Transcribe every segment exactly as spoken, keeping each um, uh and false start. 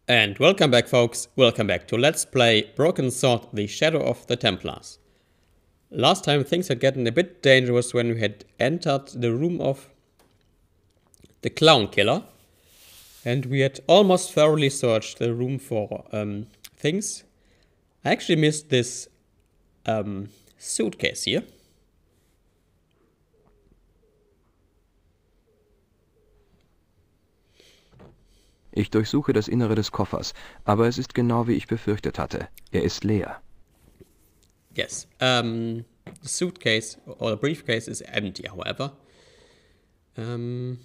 And welcome back, folks. Welcome back to Let's Play Broken Sword, The Shadow of the Templars. Last time things had gotten a bit dangerous when we had entered the room of the Clown Killer. And we had almost thoroughly searched the room for um, things. I actually missed this um, suitcase here. Ich durchsuche das Innere des Koffers, aber es ist genau wie ich befürchtet hatte. Er ist leer. Yes. Um, the suitcase or the briefcase is empty, however. Um,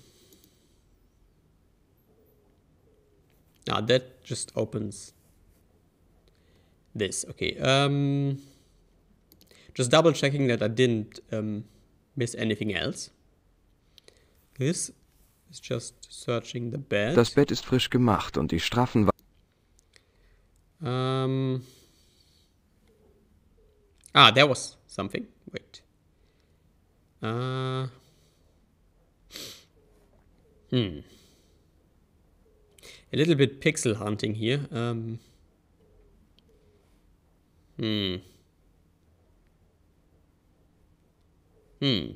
now that just opens this. Okay. Um, just double checking that I didn't um, miss anything else. This is just searching the bed. Das Bett ist frisch gemacht und die straffen Wa Um. Ah, there was something. Wait. Uh. Hmm. A little bit pixel hunting here. Um. Hmm. Hmm.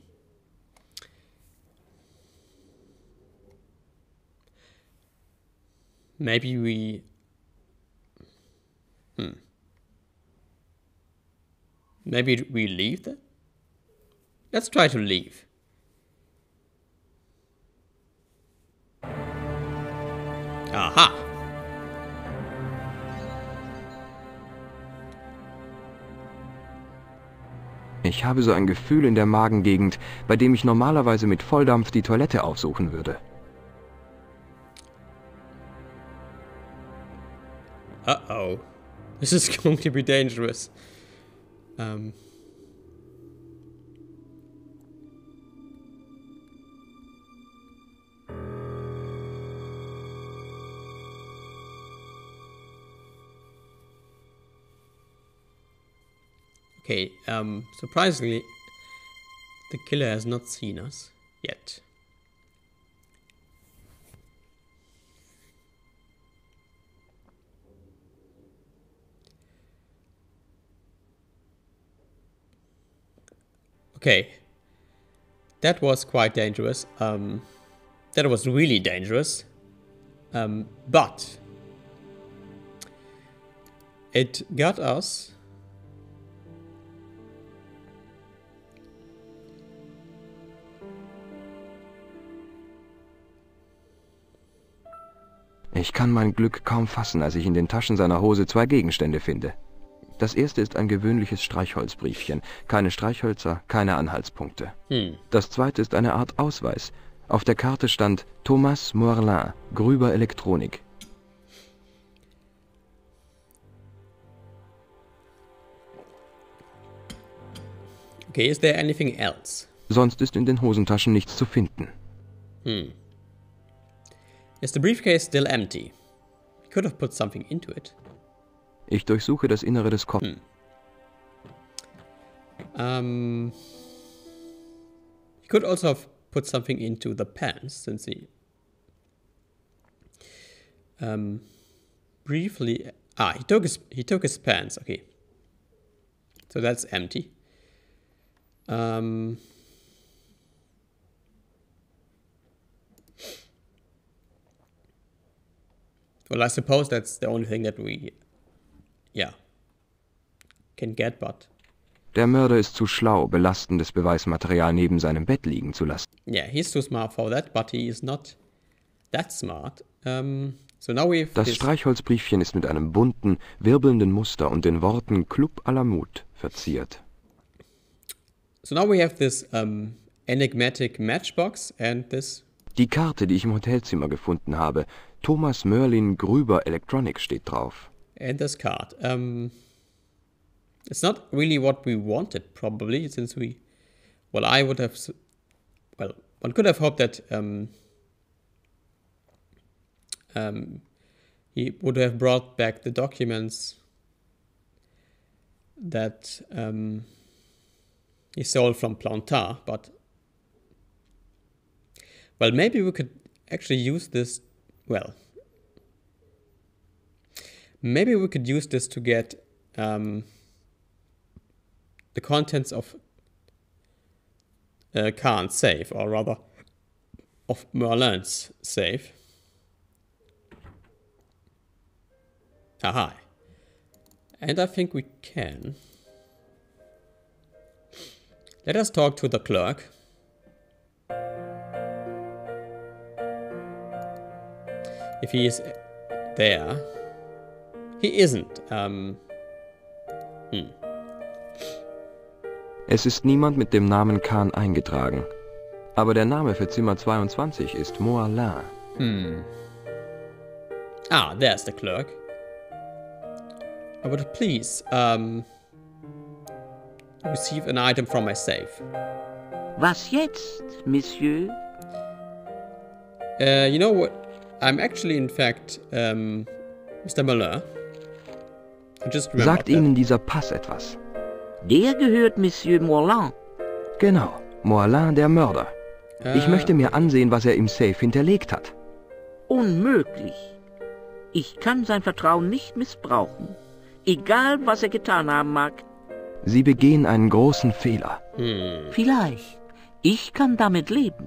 Maybe we... Hmm. Maybe we leave that? Let's try to leave. Aha! Ich habe so ein Gefühl in der Magengegend, bei dem ich normalerweise mit Volldampf die Toilette aufsuchen würde. Uh-oh. This is going to be dangerous. Um... Okay, um, surprisingly, the killer has not seen us yet. Okay, that was quite dangerous. Um, that was really dangerous. Um, but it got us. Ich kann mein Glück kaum fassen, als ich in den Taschen seiner Hose zwei Gegenstände finde. Das erste ist ein gewöhnliches Streichholzbriefchen. Keine Streichhölzer, keine Anhaltspunkte. Hm. Das zweite ist eine Art Ausweis. Auf der Karte stand Thomas Morlin, Grüber Elektronik. Okay, is there anything else? Sonst ist in den Hosentaschen nichts zu finden. Hmm. Is the briefcase still empty? We could have put something into it. Ich durchsuche das Innere des Koffers. Hmm. Um, he could also have put something into the pants, since he um, briefly ah he took his he took his pants. Okay, so that's empty. Um, well, I suppose that's the only thing that we, yeah, can get, but... Der Mörder ist zu schlau, belastendes Beweismaterial neben seinem Bett liegen zu lassen. Yeah, he's too smart for that, but he is not that smart. Um, so now we've... Das Streichholzbriefchen ist mit einem bunten, wirbelnden Muster und den Worten Club à la Mut verziert. So now we have this um, enigmatic matchbox and this... Die Karte, die ich im Hotelzimmer gefunden habe, Thomas Merlin Grüber Electronic steht drauf. And this card. Um, it's not really what we wanted, probably, since we... Well, I would have... Well, one could have hoped that um, um, he would have brought back the documents that um, he stole from Plantard, but... Well, maybe we could actually use this... Well, Maybe we could use this to get um, the contents of uh, Khan's safe, or rather of Merlin's safe. Aha. And I think we can. Let us talk to the clerk. If he is there. He isn't. Um, hm. Es ist niemand mit dem Namen Khan eingetragen. Aber der Name für Zimmer zweiundzwanzig ist Moalin. Hm. Ah, there's the clerk. But please, um, receive an item from my safe. Was jetzt, Monsieur? Uh, you know what? I'm actually, in fact, um, Mister Merlin. I just remembered Sagt that. Ihnen dieser Pass etwas? Der gehört Monsieur Moalin. Genau, Moalin, der Mörder. Ich Äh, möchte mir ansehen, was er im Safe hinterlegt hat. Unmöglich. Ich kann sein Vertrauen nicht missbrauchen. Egal, was er getan haben mag. Sie begehen einen großen Fehler. Hm. Vielleicht. Ich kann damit leben.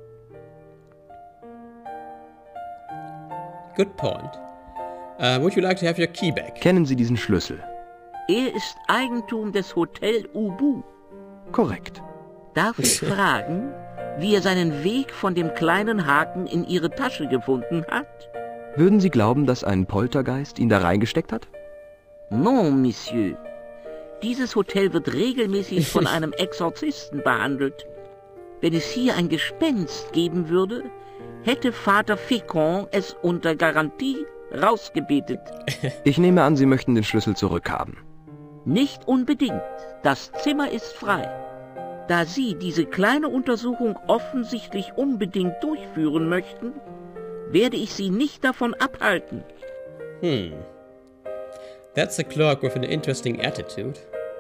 Good point. Uh, would you like to have your key back? Kennen Sie diesen Schlüssel? Er ist Eigentum des Hotel Ubu. Korrekt. Darf ich fragen, wie er seinen Weg von dem kleinen Haken in Ihre Tasche gefunden hat? Würden Sie glauben, dass ein Poltergeist ihn da reingesteckt hat? Non, Monsieur. Dieses Hotel wird regelmäßig von einem Exorzisten behandelt. Wenn es hier ein Gespenst geben würde, hätte Vater Fécond es unter Garantie rausgebetet. Ich nehme an, Sie möchten den Schlüssel zurückhaben. Nicht unbedingt. Das Zimmer ist frei. Da Sie diese kleine Untersuchung offensichtlich unbedingt durchführen möchten, werde ich Sie nicht davon abhalten. Hmm. That's a clerk with an interesting attitude.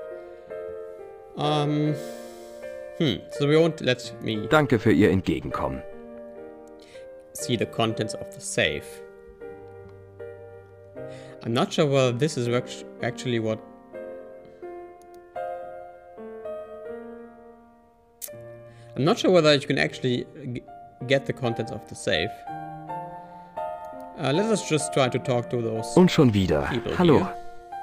Um. Hmm. So we won't let me Danke für Ihr Entgegenkommen. see the contents of the safe. I'm not sure whether this is act- actually what. I'm not sure whether you can actually g- get the contents of the safe. Uh, let us just try to talk to those. Und schon wieder. People Hallo. here.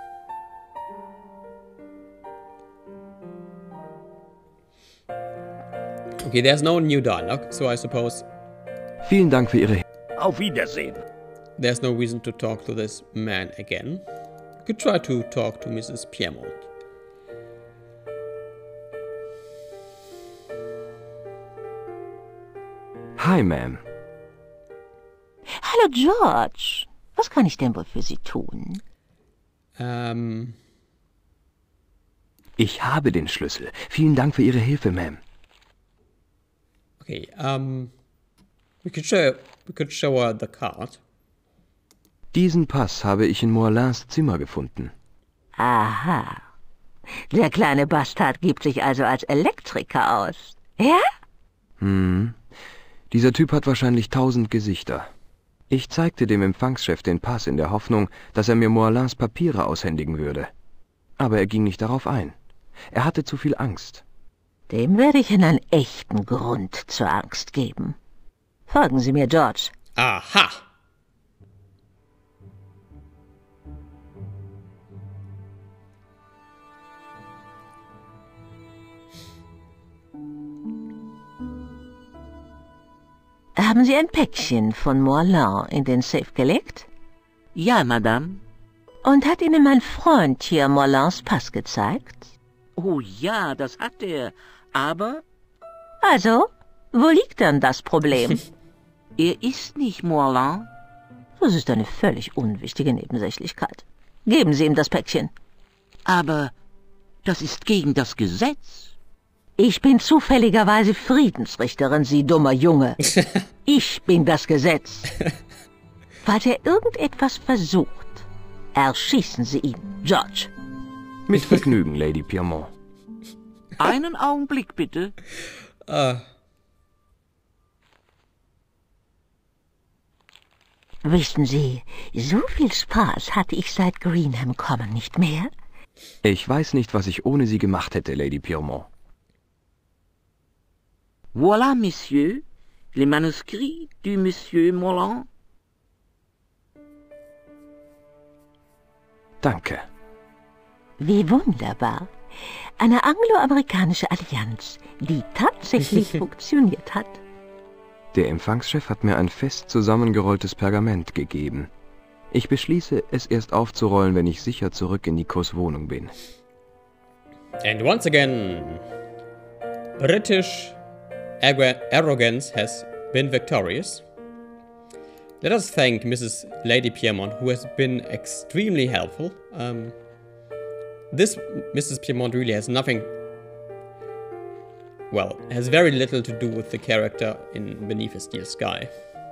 Okay, there's no new dialogue, so I suppose Vielen Dank für Ihre Hilfe. Auf Wiedersehen. there's no reason to talk to this man again. You could try to talk to Missus Piermont. Hi, Ma'am. Hallo George, was kann ich denn wohl für Sie tun? Um, Ich habe den Schlüssel. Vielen Dank für Ihre Hilfe, Ma'am. okay, um, we could show we could show her the card. Diesen Pass habe ich in Moalins Zimmer gefunden. Aha. Der kleine Bastard gibt sich also als Elektriker aus. Ja? Hm. Dieser Typ hat wahrscheinlich tausend Gesichter. Ich zeigte dem Empfangschef den Pass in der Hoffnung, dass er mir Moalins Papiere aushändigen würde. Aber er ging nicht darauf ein. Er hatte zu viel Angst. Dem werde ich einen echten Grund zur Angst geben. Folgen Sie mir, George. Aha! Haben Sie ein Päckchen von Moalin in den Safe gelegt? Ja, Madame. Und hat Ihnen mein Freund hier Moalins Pass gezeigt? Oh ja, das hat er. Aber Also, wo liegt denn das Problem? er ist nicht Moalin. Das ist eine völlig unwichtige Nebensächlichkeit. Geben Sie ihm das Päckchen. Aber das ist gegen das Gesetz. Ich bin zufälligerweise Friedensrichterin, Sie dummer Junge. Ich bin das Gesetz. Falls er irgendetwas versucht, erschießen Sie ihn, George. Mit Vergnügen, Lady Piermont. Einen Augenblick bitte. Uh, Wissen Sie, so viel Spaß hatte ich seit Greenham kommen nicht mehr. Ich weiß nicht, was ich ohne Sie gemacht hätte, Lady Piermont. Voilà, Messieurs, les manuscrits du Monsieur Morland. Danke. Wie wunderbar. Eine anglo-amerikanische Allianz, die tatsächlich funktioniert hat. Der Empfangschef hat mir ein fest zusammengerolltes Pergament gegeben. Ich beschließe, es erst aufzurollen, wenn ich sicher zurück in Nikos Wohnung bin. And once again, British arrogance has been victorious. Let us thank Missus Lady Piermont, who has been extremely helpful. Um, this Missus Piermont really has nothing, well, has very little to do with the character in Beneath a Steel Sky.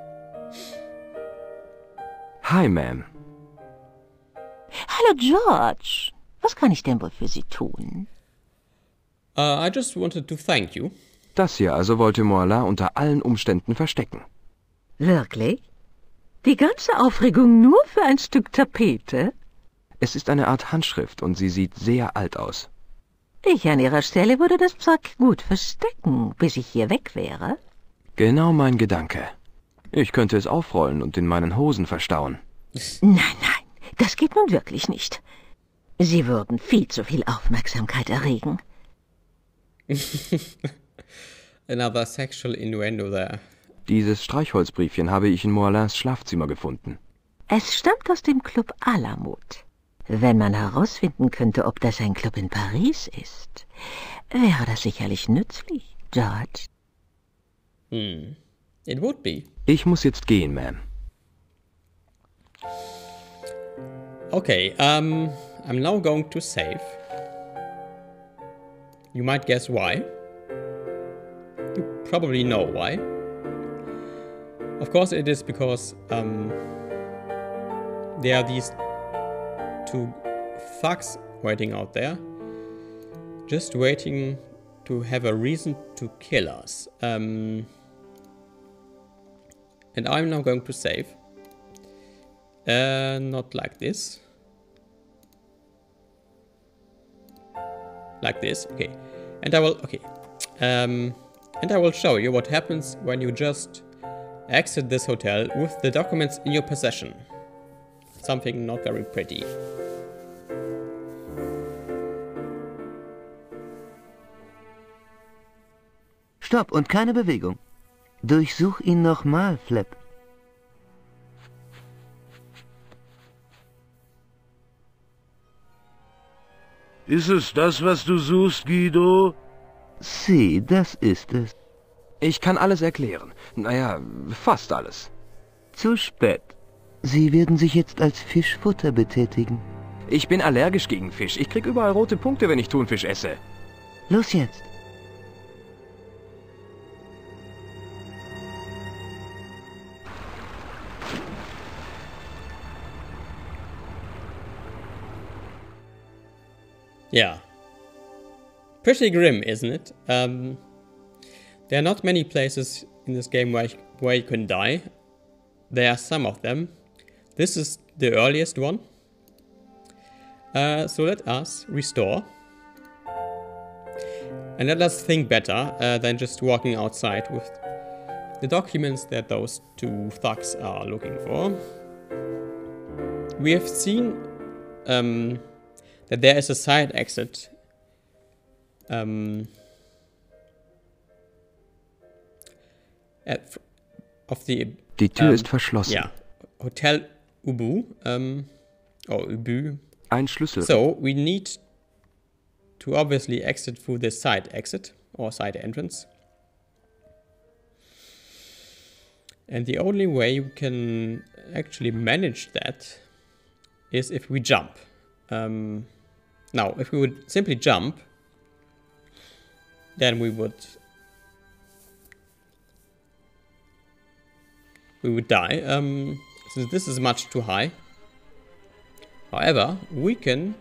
Hi, Ma'am. Hallo, George. Was kann ich denn wohl für Sie tun? Uh, I just wanted to thank you. Das hier also wollte Morla unter allen Umständen verstecken. Wirklich? Die ganze Aufregung nur für ein Stück Tapete? Es ist eine Art Handschrift und sie sieht sehr alt aus. Ich an Ihrer Stelle würde das Zeug gut verstecken, bis ich hier weg wäre. Genau mein Gedanke. Ich könnte es aufrollen und in meinen Hosen verstauen. Nein, nein, das geht nun wirklich nicht. Sie würden viel zu viel Aufmerksamkeit erregen. Another sexual innuendo there. Dieses Streichholzbriefchen habe ich in Morlins Schlafzimmer gefunden. Es stammt aus dem Club Alamut. Wenn man herausfinden könnte, ob das ein Club in Paris ist, wäre das sicherlich nützlich, George. Hmm. It would be. Ich muss jetzt gehen, Ma'am. Okay, um, I'm now going to save. You might guess why. You probably know why. Of course it is because um, there are these two thugs waiting out there. Just waiting to have a reason to kill us. Um, and I'm now going to save. Uh, not like this. Like this, okay. And I will, okay. Um, and I will show you what happens when you just exit this hotel with the documents in your possession. Something not very pretty. Stopp und keine Bewegung. Durchsuch ihn nochmal, Flap. Ist es das, was du suchst, Guido? Sie, das ist es. Ich kann alles erklären. Naja, fast alles. Zu spät. Sie werden sich jetzt als Fischfutter betätigen. Ich bin allergisch gegen Fisch. Ich krieg überall rote Punkte, wenn ich Thunfisch esse. Los jetzt. Yeah. Pretty grim, isn't it? Um, there are not many places in this game where, where you can die. There are some of them. This is the earliest one. Uh, so let us restore. And let us think better uh, than just walking outside with the documents that those two thugs are looking for. We have seen um, that there is a side exit um, at, of the... Die Tür um, ist verschlossen. Yeah, Hotel Ubu, um, or Ubu. Ein Schlüssel. So, we need to obviously exit through the side exit, or side entrance. And the only way we can actually manage that is if we jump. Um, now, if we would simply jump, then we would we would die. Um, since this is much too high. However, we can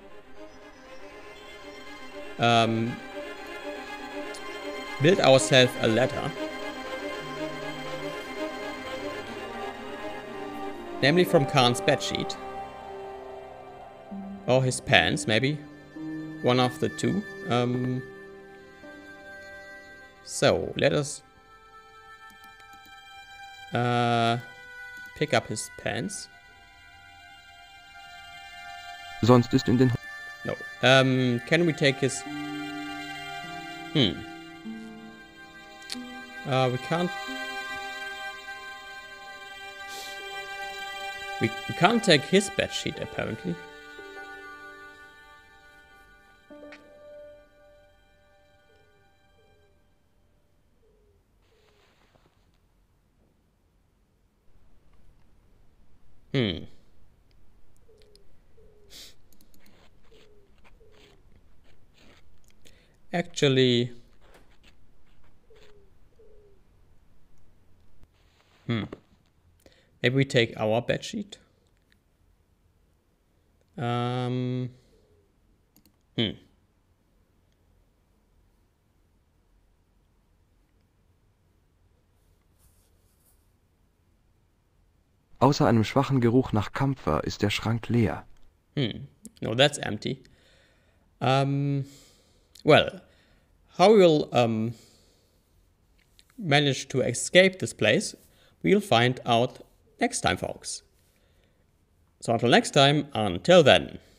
um, build ourselves a ladder. namely from Khan's bedsheet. Or his pants, maybe. One of the two. Um, so, let us uh, pick up his pants. Sonst ist in den... No. Um, can we take his... Hmm. Uh, we can't... We, we can't take his bedsheet, apparently. Hmm. Actually... Hmm. Maybe we take our bedsheet. Um... Hmm. Außer einem schwachen Geruch nach Kampfer ist der Schrank leer. Hmm. No, that's empty. Um... Well, how we'll um, manage to escape this place, we'll find out next time, folks. So until next time, until then.